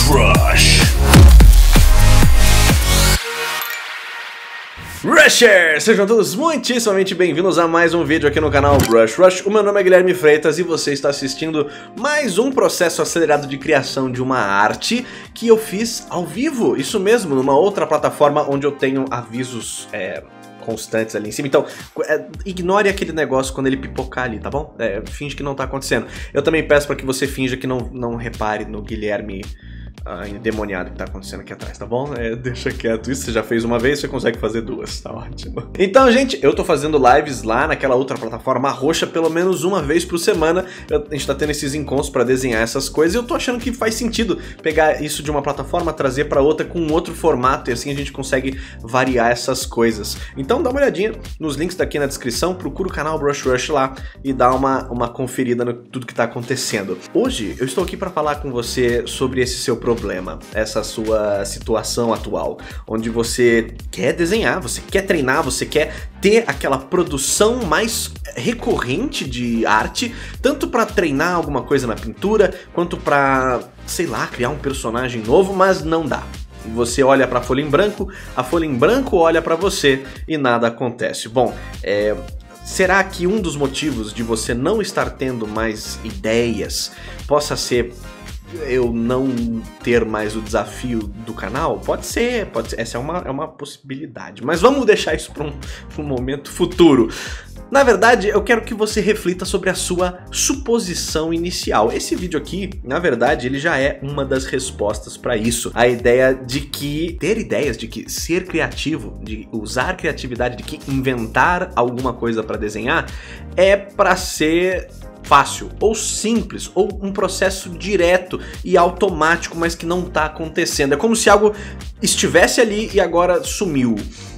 Rush. Rushers! Sejam todos muitíssimamente bem-vindos a mais um vídeo aqui no canal Brush Rush. O meu nome é Guilherme Freitas e você está assistindo mais um processo acelerado de criação de uma arte que eu fiz ao vivo. Isso mesmo, numa outra plataforma onde eu tenho avisos constantes ali em cima. Então, ignore aquele negócio quando ele pipocar ali, tá bom? Finge que não tá acontecendo. Eu também peço para que você finja que não repare no Guilherme endemoniado que tá acontecendo aqui atrás, tá bom? Deixa quieto. Isso você já fez uma vez, você consegue fazer duas, tá ótimo. Então, gente, eu tô fazendo lives lá naquela outra plataforma roxa pelo menos uma vez por semana. A gente tá tendo esses encontros pra desenhar essas coisas e eu tô achando que faz sentido pegar isso de uma plataforma, trazer pra outra com um outro formato e assim a gente consegue variar essas coisas. Então dá uma olhadinha nos links daqui na descrição, procura o canal Brush Rush lá e dá uma conferida no tudo que tá acontecendo. Hoje eu estou aqui pra falar com você sobre esse seu problema, essa sua situação atual, onde você quer desenhar, você quer treinar, você quer ter aquela produção mais recorrente de arte, tanto para treinar alguma coisa na pintura, quanto para, sei lá, criar um personagem novo, mas não dá. Você olha para a folha em branco olha para você e nada acontece. Bom, será que um dos motivos de você não estar tendo mais ideias possa ser eu não ter mais o desafio do canal? Pode ser, essa é uma possibilidade, mas vamos deixar isso para um momento futuro. Na verdade, eu quero que você reflita sobre a sua suposição inicial. Esse vídeo aqui, na verdade, ele já é uma das respostas para isso. A ideia de que ter ideias, de que ser criativo, de usar criatividade, de que inventar alguma coisa para desenhar é para ser fácil, ou simples, ou um processo direto e automático, mas que não tá acontecendo. É como se algo estivesse ali e agora sumiu.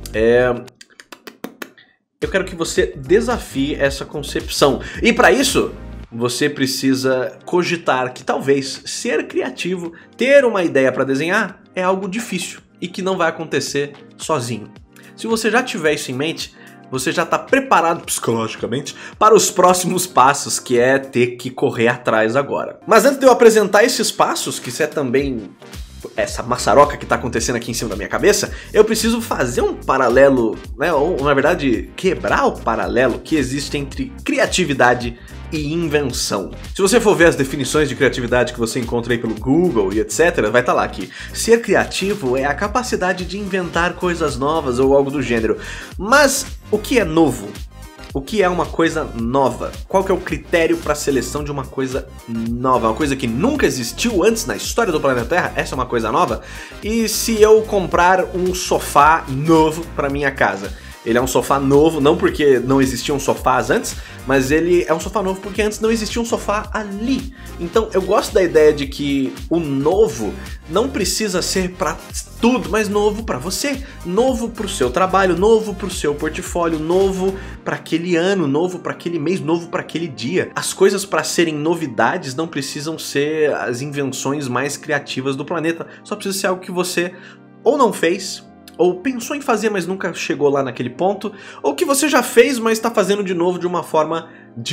Eu quero que você desafie essa concepção. E para isso, você precisa cogitar que talvez ser criativo, ter uma ideia para desenhar, é algo difícil e que não vai acontecer sozinho. Se você já tiver isso em mente, você já está preparado psicologicamente para os próximos passos, que é ter que correr atrás agora. Mas antes de eu apresentar esses passos, que isso é também essa maçaroca que está acontecendo aqui em cima da minha cabeça, eu preciso fazer um paralelo, né, ou na verdade quebrar o paralelo que existe entre criatividade e invenção. Se você for ver as definições de criatividade que você encontra aí pelo Google e etc, vai estar lá que ser criativo é a capacidade de inventar coisas novas ou algo do gênero. Mas o que é novo? O que é uma coisa nova? Qual que é o critério para a seleção de uma coisa nova? Uma coisa que nunca existiu antes na história do planeta Terra? Essa é uma coisa nova? E se eu comprar um sofá novo para minha casa? Ele é um sofá novo, não porque não existiam sofás antes, mas ele é um sofá novo porque antes não existia um sofá ali. Então eu gosto da ideia de que o novo não precisa ser para tudo, mas novo para você, novo para o seu trabalho, novo para o seu portfólio, novo para aquele ano, novo para aquele mês, novo para aquele dia. As coisas para serem novidades não precisam ser as invenções mais criativas do planeta, só precisa ser algo que você ou não fez, ou pensou em fazer, mas nunca chegou lá naquele ponto, ou que você já fez, mas está fazendo de novo de uma forma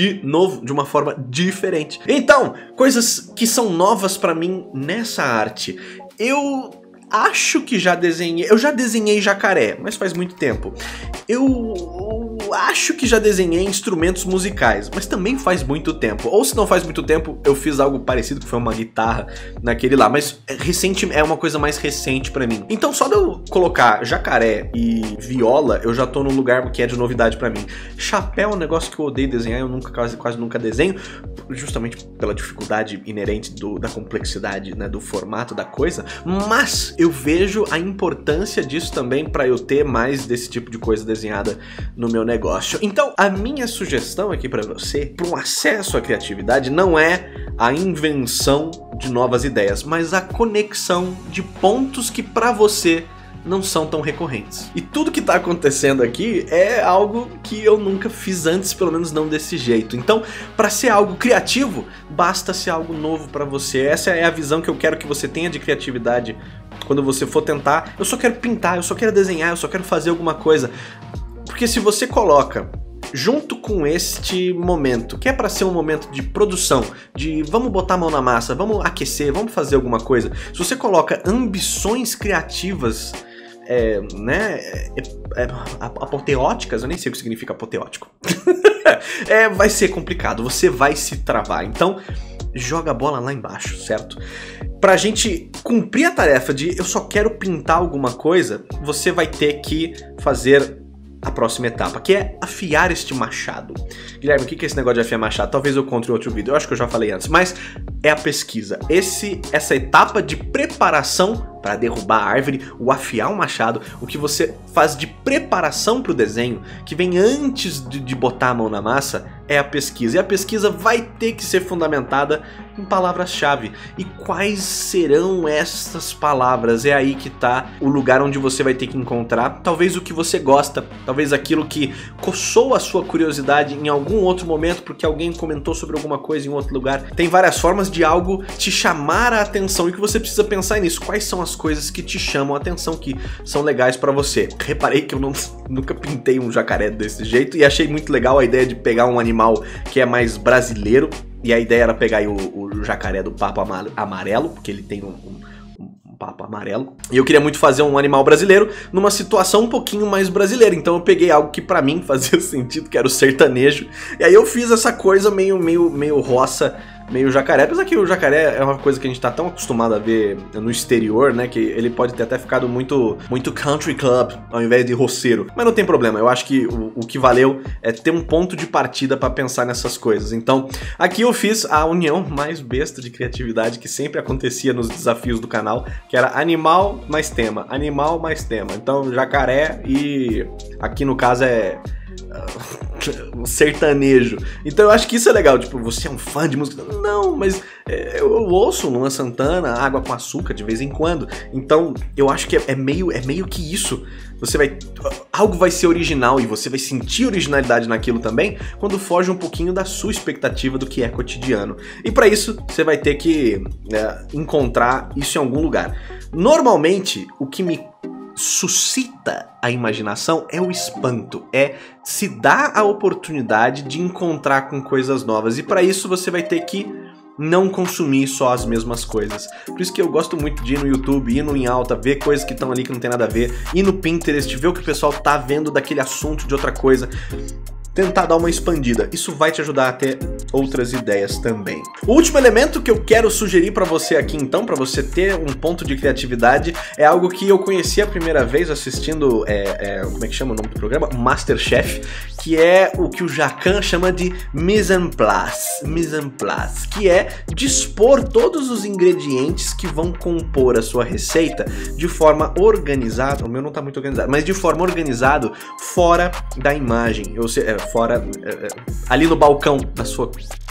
diferente. Então, coisas que são novas para mim nessa arte. Eu acho que já desenhei jacaré, mas faz muito tempo. Eu acho que já desenhei instrumentos musicais, mas também faz muito tempo. Ou se não faz muito tempo, eu fiz algo parecido, que foi uma guitarra naquele lá, mas é uma coisa mais recente pra mim. Então só de eu colocar jacaré e viola, eu já tô num lugar que é de novidade pra mim. Chapéu é um negócio que eu odeio desenhar, eu quase nunca desenho, justamente pela dificuldade inerente da complexidade, né, do formato da coisa, mas eu vejo a importância disso também para eu ter mais desse tipo de coisa desenhada no meu negócio. Então, a minha sugestão aqui para você, para um acesso à criatividade, não é a invenção de novas ideias, mas a conexão de pontos que para você não são tão recorrentes. E tudo que tá acontecendo aqui é algo que eu nunca fiz antes, pelo menos não desse jeito. Então, para ser algo criativo, basta ser algo novo para você. Essa é a visão que eu quero que você tenha de criatividade quando você for tentar. Eu só quero pintar, eu só quero desenhar, eu só quero fazer alguma coisa. Porque se você coloca junto com este momento, que é para ser um momento de produção, de vamos botar a mão na massa, vamos aquecer, vamos fazer alguma coisa, se você coloca ambições criativas, apoteóticas, eu nem sei o que significa apoteótico, vai ser complicado, você vai se travar, então joga a bola lá embaixo, certo? Pra gente cumprir a tarefa de eu só quero pintar alguma coisa, você vai ter que fazer a próxima etapa, que é afiar este machado. Guilherme, o que é esse negócio de afiar machado? Talvez eu conte em outro vídeo, eu acho que eu já falei antes, mas é a pesquisa. Essa etapa de preparação para derrubar a árvore, o afiar o machado, o que você faz de preparação para o desenho, que vem antes de botar a mão na massa, é a pesquisa. E a pesquisa vai ter que ser fundamentada em palavras-chave. E quais serão essas palavras? É aí que tá o lugar onde você vai ter que encontrar talvez o que você gosta, talvez aquilo que coçou a sua curiosidade em algum outro momento, porque alguém comentou sobre alguma coisa em outro lugar. Tem várias formas de algo te chamar a atenção e que você precisa pensar nisso. Quais são as coisas que te chamam a atenção, que são legais pra você? Reparei que eu nunca pintei um jacaré desse jeito e achei muito legal a ideia de pegar um animal que é mais brasileiro, e a ideia era pegar aí o jacaré do papo amarelo, porque ele tem um papo amarelo, e eu queria muito fazer um animal brasileiro numa situação um pouquinho mais brasileira, então eu peguei algo que pra mim fazia sentido, que era o sertanejo, e aí eu fiz essa coisa meio roça, meio jacaré, apesar que o jacaré é uma coisa que a gente tá tão acostumado a ver no exterior, né, que ele pode ter até ficado muito country club ao invés de roceiro, mas não tem problema, eu acho que o que valeu é ter um ponto de partida pra pensar nessas coisas. Então aqui eu fiz a união mais besta de criatividade que sempre acontecia nos desafios do canal, que era animal mais tema, então jacaré, e aqui no caso é sertanejo. Então eu acho que isso é legal, tipo, você é um fã de música? Não, mas eu ouço Luan Santana, Água com Açúcar de vez em quando, então eu acho que é meio que isso. Algo vai ser original e você vai sentir originalidade naquilo também quando foge um pouquinho da sua expectativa do que é cotidiano. E para isso você vai ter que encontrar isso em algum lugar. Normalmente o que me suscita a imaginação é o espanto, é se dar a oportunidade de encontrar com coisas novas, e para isso você vai ter que não consumir só as mesmas coisas. Por isso que eu gosto muito de ir no YouTube, ir no Em Alta, ver coisas que estão ali que não tem nada a ver, ir no Pinterest, ver o que o pessoal tá vendo daquele assunto, de outra coisa, tentar dar uma expandida. Isso vai te ajudar a ter outras ideias também. O último elemento que eu quero sugerir pra você aqui, então, pra você ter um ponto de criatividade, é algo que eu conheci a primeira vez assistindo, como é que chama o nome do programa? Masterchef, que é o que o Jacan chama de mise en place, que é dispor todos os ingredientes que vão compor a sua receita de forma organizada. O meu não tá muito organizado, mas de forma organizada fora da imagem, ou seja, ali no balcão da sua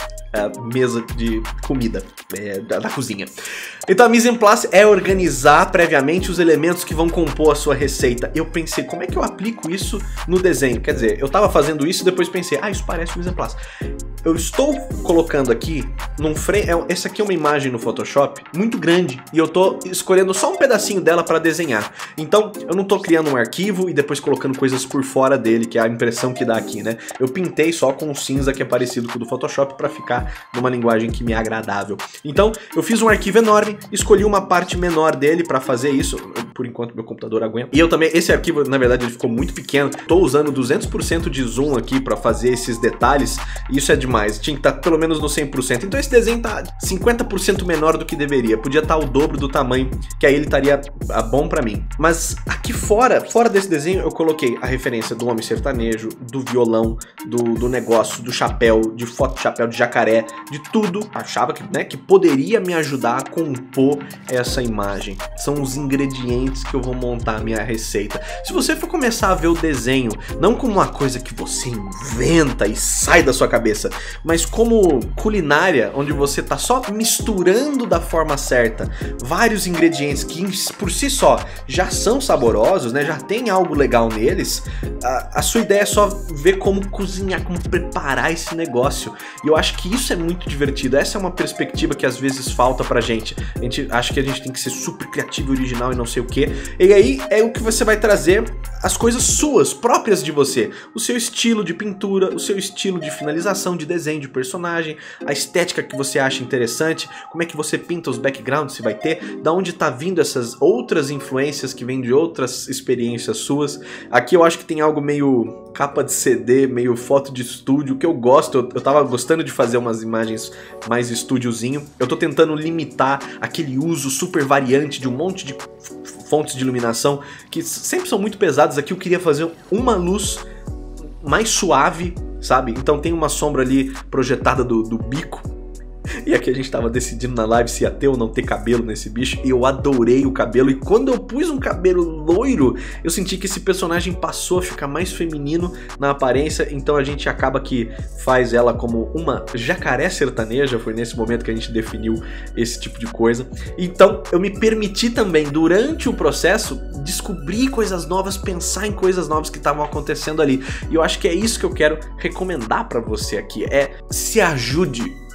mesa de comida da cozinha. Então a mise en place é organizar previamente os elementos que vão compor a sua receita. Eu pensei, como é que eu aplico isso no desenho? Quer dizer, eu tava fazendo isso e depois pensei, isso parece mise en place. Eu estou colocando aqui num frame, essa aqui é uma imagem no Photoshop muito grande e eu tô escolhendo só um pedacinho dela para desenhar. Então eu não tô criando um arquivo e depois colocando coisas por fora dele, que é a impressão que dá aqui, né? Eu pintei só com um cinza que é parecido com o do Photoshop para ficar numa linguagem que me é agradável. Então eu fiz um arquivo enorme, escolhi uma parte menor dele para fazer isso, por enquanto meu computador aguenta. E eu também, esse arquivo na verdade ele ficou muito pequeno, tô usando 200% de zoom aqui para fazer esses detalhes, e isso é demais, tinha que estar pelo menos no 100%, então esse desenho tá 50% menor do que deveria, podia estar o dobro do tamanho, que aí ele estaria bom para mim. Mas aqui fora desse desenho eu coloquei a referência do homem sertanejo, do violão, do negócio, do chapéu, de foto de chapéu de jacaré, de tudo, achava que poderia me ajudar a compor essa imagem. São os ingredientes que eu vou montar a minha receita. Se você for começar a ver o desenho, não como uma coisa que você inventa e sai da sua cabeça, mas como culinária, onde você tá só misturando da forma certa vários ingredientes que por si só já são saborosos, saborosos, né, já tem algo legal neles, a sua ideia é só ver como cozinhar, como preparar esse negócio. E eu acho que isso é muito divertido. Essa é uma perspectiva que às vezes falta pra gente. A gente acha que a gente tem que ser super criativo e original e não sei o que. E aí é o que você vai trazer, as coisas suas, próprias de você. O seu estilo de pintura, o seu estilo de finalização, de desenho de personagem, a estética que você acha interessante, como é que você pinta os backgrounds, se vai ter, da onde tá vindo essas outras influências que vêm de outras experiências suas. Aqui eu acho que tem algo meio capa de CD, meio foto de estúdio, que eu gosto. Eu tava gostando de fazer umas imagens mais estúdiozinho. Eu tô tentando limitar aquele uso super variante de um monte de fontes de iluminação que sempre são muito pesadas. Aqui eu queria fazer uma luz mais suave, sabe? Então tem uma sombra ali projetada do bico. E aqui a gente tava decidindo na live se ia ter ou não ter cabelo nesse bicho, e eu adorei o cabelo, e quando eu pus um cabelo loiro, eu senti que esse personagem passou a ficar mais feminino na aparência, então a gente acaba que faz ela como uma jacaré sertaneja. Foi nesse momento que a gente definiu esse tipo de coisa. Então eu me permiti também, durante o processo, descobrir coisas novas, pensar em coisas novas que estavam acontecendo ali, e eu acho que é isso que eu quero recomendar pra você aqui, se ajude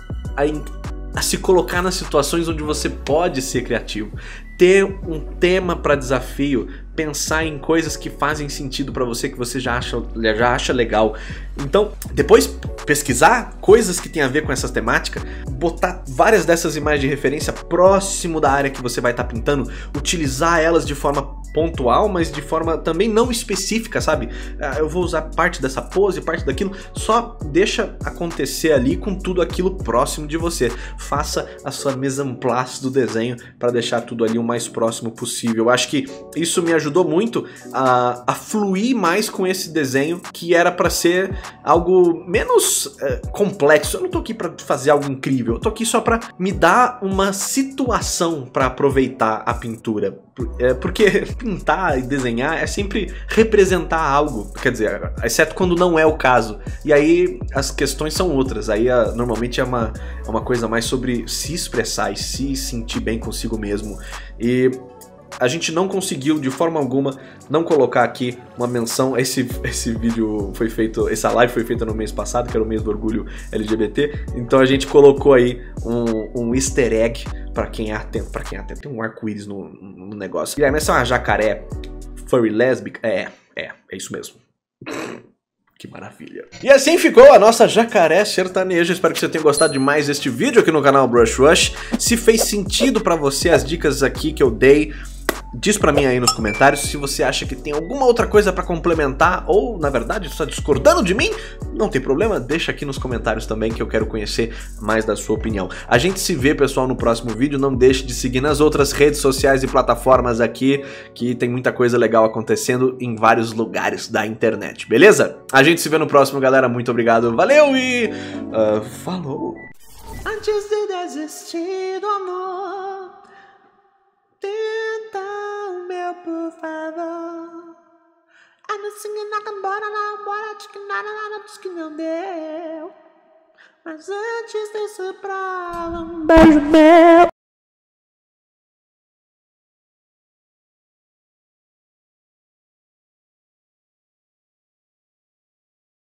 a se colocar nas situações onde você pode ser criativo, ter um tema para desafio, pensar em coisas que fazem sentido para você, que você já acha legal. Então, depois pesquisar coisas que tem a ver com essa temática, botar várias dessas imagens de referência próximo da área que você vai estar pintando, utilizar elas de forma pontual, mas de forma também não específica, sabe? Eu vou usar parte dessa pose, parte daquilo, só deixa acontecer ali com tudo aquilo próximo de você. Faça a sua mise en place do desenho para deixar tudo ali o mais próximo possível. Eu acho que isso me ajudou muito a fluir mais com esse desenho, que era para ser algo menos complexo. Eu não tô aqui para fazer algo incrível, eu tô aqui só para me dar uma situação para aproveitar a pintura. Porque pintar e desenhar é sempre representar algo, quer dizer, exceto quando não é o caso. E aí as questões são outras, aí normalmente é uma coisa mais sobre se expressar e se sentir bem consigo mesmo. E a gente não conseguiu de forma alguma não colocar aqui uma menção. Esse vídeo foi feito, essa live foi feita no mês passado, que era o mês do orgulho LGBT. Então a gente colocou aí um easter egg pra quem é atento. Tem um arco-íris no negócio. Guilherme, essa é uma jacaré furry lésbica? É isso mesmo. Que maravilha. E assim ficou a nossa jacaré sertaneja. Espero que você tenha gostado demais deste vídeo aqui no canal Brush Rush. Se fez sentido pra você as dicas aqui que eu dei, diz pra mim aí nos comentários. Se você acha que tem alguma outra coisa pra complementar, ou na verdade está discordando de mim, não tem problema, deixa aqui nos comentários também, que eu quero conhecer mais da sua opinião. A gente se vê, pessoal, no próximo vídeo. Não deixe de seguir nas outras redes sociais e plataformas aqui, que tem muita coisa legal acontecendo em vários lugares da internet, beleza? A gente se vê no próximo, galera. Muito obrigado, valeu e falou! Antes de desistir do amor, tenta o meu, por favor. I'm singing like I'm bora, diz que nada, diz que não deu. Mas antes desse prova, um beijo meu.